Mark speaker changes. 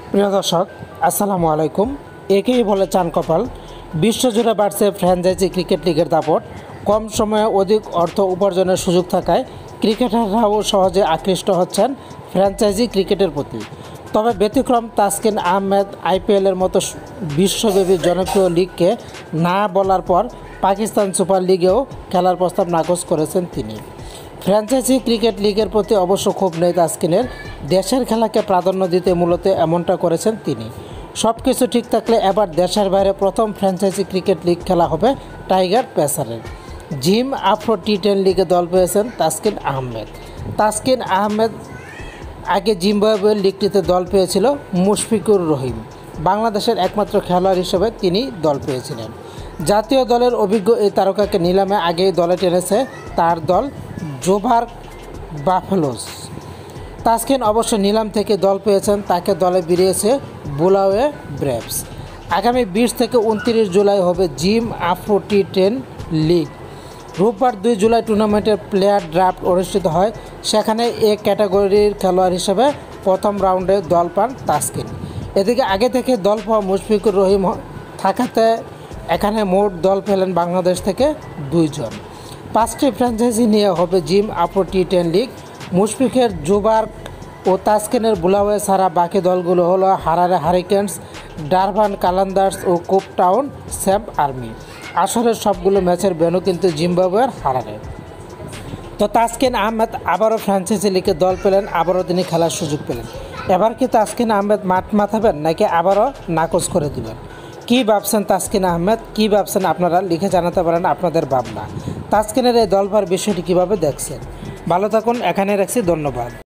Speaker 1: প্রিয় দর্শক, আসসালামু আলাইকুম। একেই বলে চান কপাল। বিশ্বজুড়ে বাড়ছে ফ্র্যাঞ্চাইজি ক্রিকেট লিগের দাপট। কম সময়ে অধিক অর্থ উপার্জনের সুযোগ থাকায় ক্রিকেটাররাও সহজে আকৃষ্ট হচ্ছেন ফ্র্যাঞ্চাইজি ক্রিকেটের প্রতি। তবে ব্যতিক্রম তাসকিন আহমেদ আইপিএলের মতো বিশ্বব্যাপী জনপ্রিয় লিগকে না বলার পর পাকিস্তান সুপার লিগেও খেলার প্রস্তাব নাকচ করেছেন তিনি। ফ্র্যাঞ্চাইজি ক্রিকেট লিগের প্রতি অবশ্য ক্ষোভ নেই তাসকিনের। দেশের খেলাকে প্রাধান্য দিতে মূলত এমনটা করেছেন তিনি। সব কিছু ঠিক থাকলে এবার দেশের বাইরে প্রথম ফ্র্যাঞ্চাইজি ক্রিকেট লিগ খেলা হবে টাইগার পেসারের। জিম আফ্রো টি10 লিগে দল পেয়েছেন তাসকিন আহমেদ। তাসকিন আহমেদ আগে জিম্বাবুয়ের লিগটিতে দল পেয়েছিল মুশফিকুর রহিম। বাংলাদেশের একমাত্র খেলোয়াড় হিসেবে তিনি দল পেয়েছিলেন। জাতীয় দলের অভিজ্ঞ এই তারকাকে নিলামে আগেই দলে টেনেছে তার দল জোবার্গ বাফেলোস। তাসকিন অবশ্য নিলাম থেকে দল পেয়েছেন, তাকে দলে বেরিয়েছে বুলাওয়ে ব্রেভস। আগামী 20 থেকে 29 জুলাই হবে জিম আফ্রো টি10 লিগ। রোববার 2 জুলাই টুর্নামেন্টের প্লেয়ার ড্রাফট অনুষ্ঠিত হয়। সেখানে এ ক্যাটাগরির খেলোয়াড় হিসেবে প্রথম রাউন্ডে দল পান তাসকিন। এদিকে আগে থেকে দল পাওয়া মুশফিকুর রহিম থাকাতে এখানে মোট দল পেলেন বাংলাদেশ থেকে 2 জন। 5টি ফ্র্যাঞ্চাইজি নিয়ে হবে জিম আফ্রো টি10 লিগ। মুশফিকের জোবার্গ ও তাসকিনের বুলাওয়ে ছাড়া বাকি দলগুলো হলো হারারে হারিকেনস, ডারবান কালান্দার্স ও কোপ টাউন স্যাম্প আর্মি। আসরের সবগুলো ম্যাচের ভেন্যু কিন্তু জিম্বাবুয়ের হারারে। তো তাসকিন আহমেদ আবারও ফ্র্যাঞ্চাইজি লিগে দল পেলেন, আবারও তিনি খেলার সুযোগ পেলেন। এবার কি তাসকিন আহমেদ মাঠ মাথাবেন নাকি আবারও নাকচ করে দিবেন? কী ভাবছেন তাসকিন আহমেদ, কী ভাবছেন আপনারা লিখে জানাতে পারেন আপনাদের ভাবনা। তাসকিনের এই দলভার বিষয়টি কীভাবে দেখছেন? ভালো থাকুন, এখানে রাখছি, ধন্যবাদ।